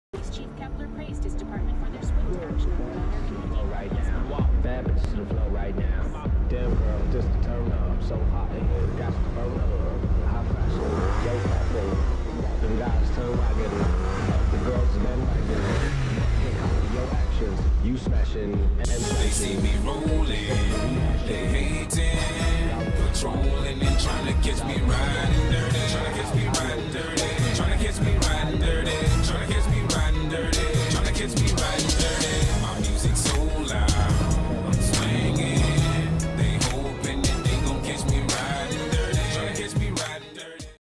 Police Chief Kepler praised his department for their swift action on minor community Right now, bad bitches to the flow right now. Damn girl, just to turn up, so hot in here, got to burn up. High fashion, yo cafe, them guys turn wagon. The girls is been wagon. Can't copy your actions, you smashing and They see me rolling.